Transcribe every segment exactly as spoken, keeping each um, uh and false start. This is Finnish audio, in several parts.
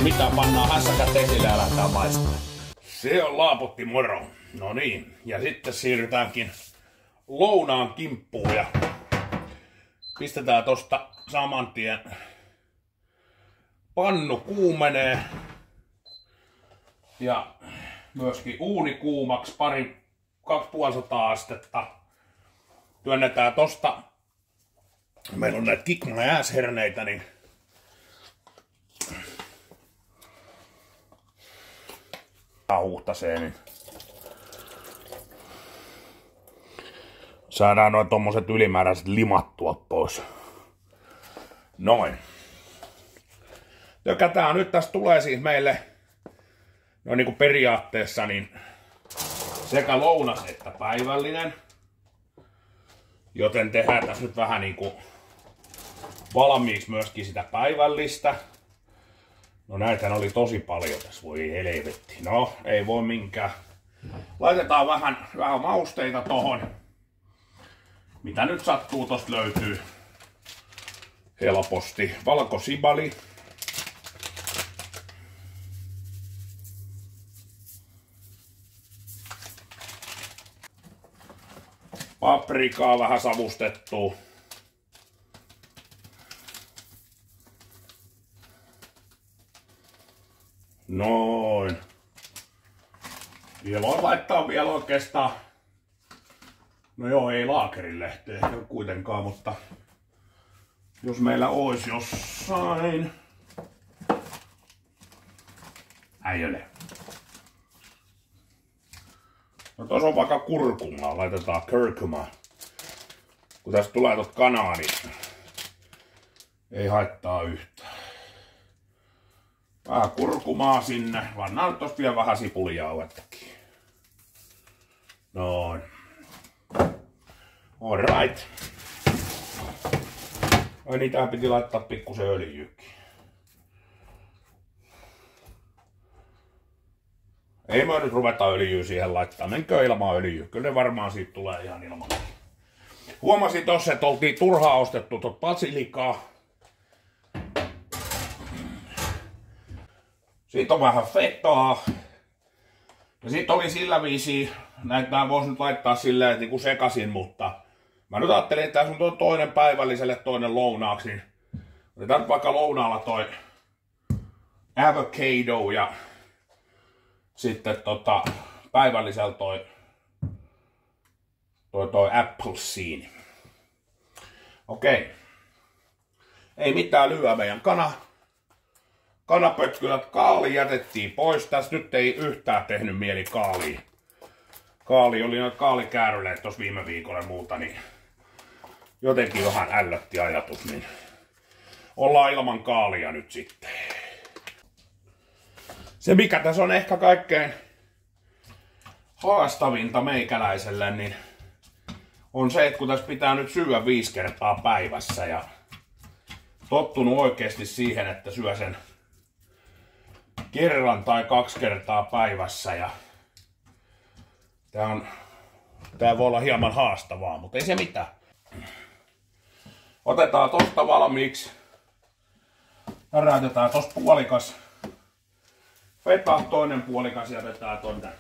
mitä, pannaan hässäkät esille ja lähdetään maistamaan. Se on laapotti moro. No niin, ja sitten siirrytäänkin lounaan kimppuun ja pistetään tosta saman tien pannu kuumenee ja myöskin uuni kuumaksi pari kaksisataaviisikymmentä astetta. Työnnetään tosta, meillä on näitä kikma ääsherneitä, niin huhtasee, niin saadaan noin tommoset ylimääräiset limattua pois. Noin. Tökätään nyt, tästä tulee siis meille no niin kuin periaatteessa niin sekä lounas että päivällinen. Joten tehdään tässä nyt vähän niin kuin valmiiksi myöskin sitä päivällistä. No näitähän oli tosi paljon tässä, voi helvetti. No, ei voi minkään. Laitetaan vähän, vähän mausteita tohon. Mitä nyt sattuu, tosta löytyy helposti. Valkosibali. Paprikaa vähän savustettua. Noin. Vielä voi laittaa vielä oikeastaan. No joo, ei laakerilehti ehkä kuitenkaan, mutta jos meillä olisi jossain. Ei ole. No tuossa on vaikka kurkumaa, laitetaan curcuma. Kun tästä tulee tot kanaa, niin ei haittaa yhtään. Vähän kurkumaa sinne, pannaan nyt tosta vielä vähän sipulijauhettakin. Noin. Alright. Ai niin, tähän piti laittaa pikkusen öljyäkin. Ei mä nyt ruveta öljyä siihen laittaa. Menkö ilman öljyä? Kyllä ne varmaan siitä tulee ihan ilman. Huomasin tossa, että oltiin turhaa ostettu tot basilikaa. Siitä on vähän fetaa. Ja sit oli sillä viisiin, näitä mä vois nyt laittaa silleen, että niinku sekasin, mutta mä nyt ajattelin, että tässä on toinen päivälliselle, toinen lounaaksi. Niin otetaan nyt vaikka lounaalla toi avocado ja sitten tota päivällisellä toi toi, toi appelsiini. Okei. Ei mitään lyöä meidän kana. Kanapötkylät, kaali jätettiin pois. Tässä nyt ei yhtään tehnyt mieli kaalia. Kaali oli noita kaalikääryleet tuossa viime viikolla ja muuta, niin jotenkin vähän ällötti ajatus, niin ollaan ilman kaalia nyt sitten. Se mikä tässä on ehkä kaikkein haastavinta meikäläiselle, niin on se, että kun tässä pitää nyt syödä viisi kertaa päivässä ja tottunut oikeasti siihen, että syö sen kerran tai kaksi kertaa päivässä ja tää on, tää voi olla hieman haastavaa, mutta ei se mitään. Otetaan tosta valmiiksi. Näräytetään tosta puolikas. Feta, toinen puolikas jätetään tonne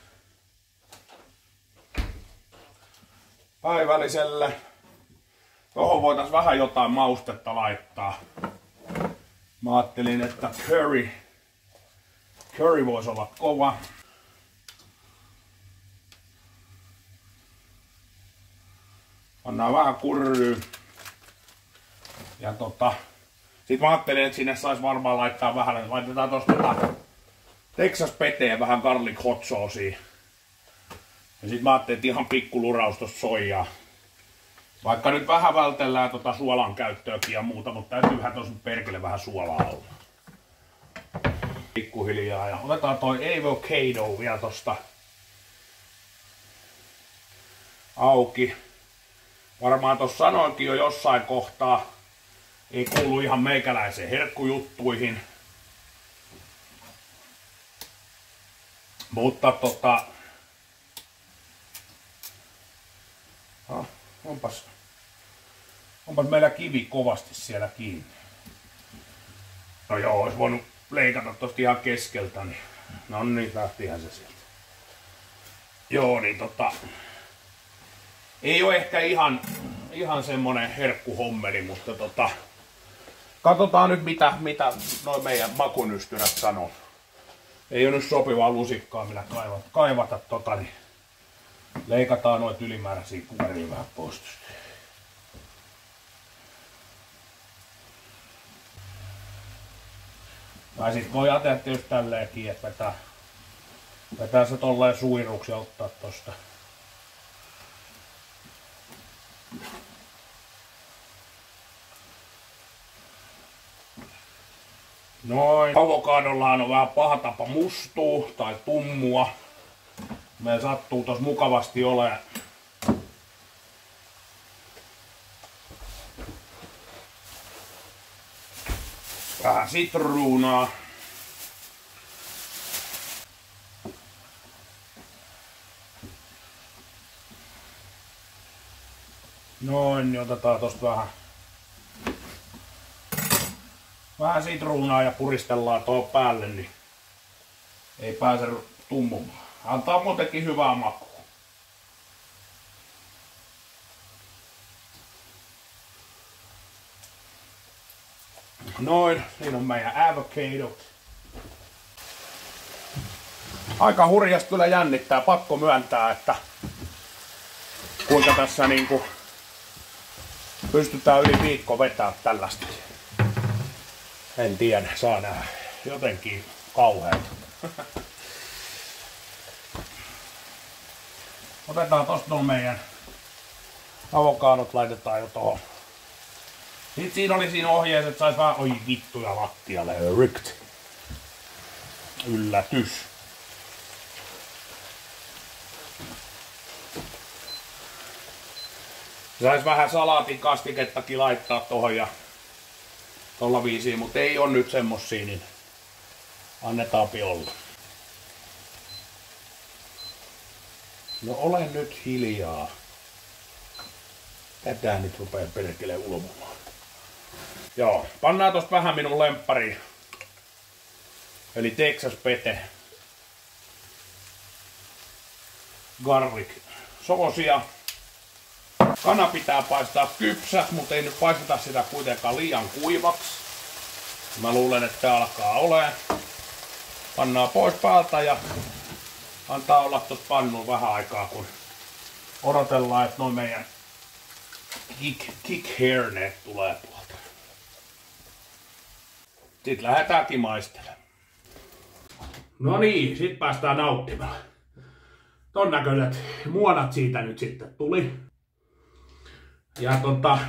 päivälliselle. Tohon voitais vähän jotain maustetta laittaa. Mä ajattelin, että curry, curry voisi olla kova. Pannaan vähän kurryä. Ja tota, sit mä ajattelin, että sinne sais varmaan laittaa vähän, laitetaan tosta Texas peteen vähän garlic hot saucea. Ja sit mä ajattelin, että ihan pikku luraus tosta soijaa. Vaikka nyt vähän vältellään tota suolan käyttöäkin ja muuta, mutta täytyyhän tossa perkele vähän suolaa olla. Pikkuhiljaa ja otetaan toi avocado vielä tosta auki. Varmaan tossa sanoinkin jo jossain kohtaa. Ei kuulu ihan meikäläiseen herkkujuttuihin. Mutta tota... Ah, onpas... Onpas meillä kivi kovasti siellä kiinni. No joo, olisi voinut leikata tosta ihan keskeltä, niin no niin, lähtihän se sieltä. Joo, niin tota, ei ole ehkä ihan, ihan semmonen herkkuhommeli, mutta tota, katsotaan nyt mitä, mitä noin meidän makunystyrät sanoo. Ei ole nyt sopivaa lusikkaa millä kaivata, kaivata tota, niin leikataan noita ylimääräisiä kuoria vähän pois. Tai sit voi ajatella just tälleenkin, että vetää, vetää se tolleen suiruksi ja ottaa tosta. Noin. Avokadollahan on vähän paha tapa mustuu tai tummua. Meillä sattuu tos mukavasti olemaan. Vähän sitruunaa. Noin, niin otetaan tosta vähän, vähän sitruunaa ja puristellaan tuohon päälle, niin ei pääse tummumaan. Antaa muutenkin hyvää makua. Noin, siinä on meidän avocadot. Aika hurjasti kyllä jännittää, pakko myöntää, että kuinka tässä niinku pystytään yli viikko vetää tällaista. En tiedä, saa nähdä. Jotenkin kauheeta. Otetaan tosta nuo meidän avokadot, laitetaan jo tohon. Sitten siinä oli siinä ohjeessa, että sais vähän, oi vittuja lattialle, rykt. Yllätys. Sais vähän salaatin kastikettakin laittaa tohon ja tolla viisiin, mutta ei on nyt semmosia, niin annetaanpi olla. No ole nyt hiljaa. Tätä nyt rupee perkele ulvomaan. Joo, pannaan tosta vähän minun lemppariin. Eli Texas Pete. Garlic soosia. Kana pitää paistaa kypsäksi, mutta ei nyt paisteta sitä kuitenkaan liian kuivaksi. Mä luulen, että tää alkaa olemaan. Pannaan pois päältä ja antaa olla tuossa pannuun vähän aikaa, kun odotellaan, että noin meidän kick, kick hairneet tulee tuolta. Sitten lähdetäänkin maistelemaan. No niin, sit päästään nauttimaan. Ton näköiset muonat siitä nyt sitten tuli. Ja tota,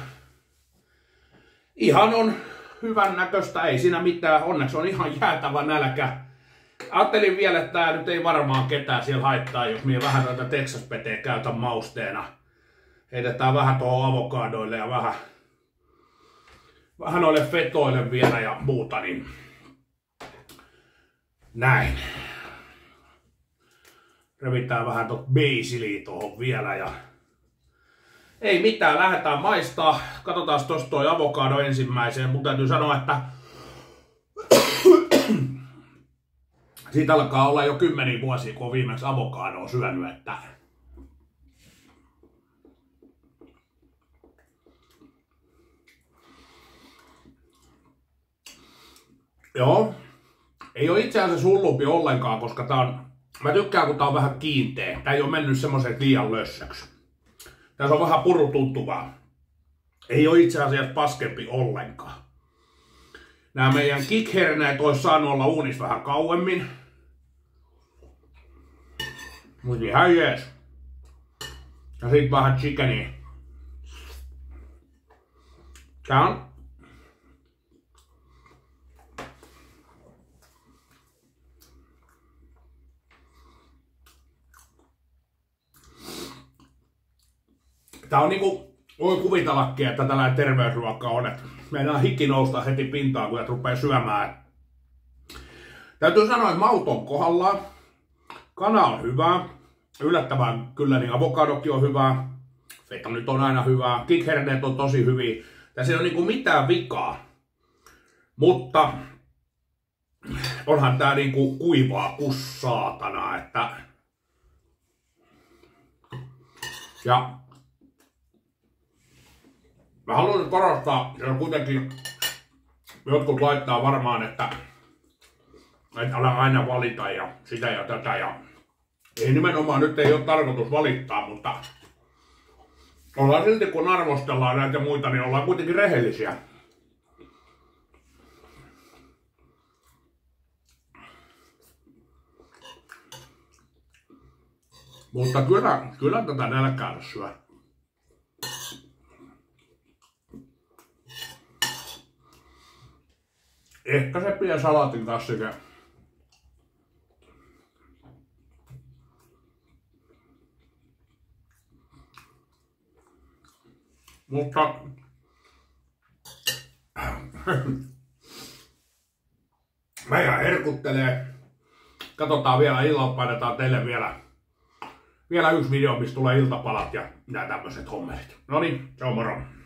ihan on hyvän näköistä, ei siinä mitään, onneksi on ihan jäätävä nälkä. Ajattelin vielä, että tää nyt ei varmaan ketään siellä haittaa, jos minä vähän tätä Texas Peteä käytän mausteena. Heitetään vähän tuohon avokadoille ja vähän, vähän noille fetoille vielä ja muuta, niin näin. Revitään vähän tuota basiliä tuohon vielä ja ei mitään, lähdetään maistaa. Katsotaan tosta toi avokado ensimmäiseen. Mun täytyy sanoa, että siitä alkaa olla jo kymmeniä vuosia, kun on viimeksi avokadoa syönyt. Että joo, ei ole itse asiassa hullumpi ollenkaan, koska tää on, mä tykkään kun tää on vähän kiinteä. Tää ei ole mennyt semmoiset liian lössöksi. Tässä on vähän purutuntuvaa. Ei ole itse asiassa paskempi ollenkaan. Nämä meidän kickherneet olisi saanut olla uunissa vähän kauemmin. Mutta ihan jees. Ja sit vähän chickenia. Tää on Tää on niinku, voi kuvitellakin, että tällainen terveysruokka on, että meidän hiki nousta heti pintaan, kun rupeaa syömään. Täytyy sanoa, että maut on kohdallaan. Kana on hyvää. Yllättävän kyllä, niin avokadokin on hyvää. Feta nyt on aina hyvää. Kickherneet on tosi hyviä. Tässä ei ole niinku mitään vikaa. Mutta onhan tää niinku kuivaa kus saatana, että... Ja... Mä haluan korostaa, se on kuitenkin... Jotkut laittaa varmaan, että... Et ala aina valita ja sitä ja tätä ja... Ei nimenomaan, nyt ei ole tarkoitus valittaa, mutta... Ollaan silti kun arvostellaan näitä ja muita, niin ollaan kuitenkin rehellisiä. Mutta kyllä, kyllä tätä nälkää syö. Ehkä se pieni salaatin kassike. Mutta mä ihan herkuttelee. Katsotaan vielä, illalla painetaan teille vielä, vielä yksi video, missä tulee iltapalat ja nää tämmöset hommelit. Noniin, se on moro.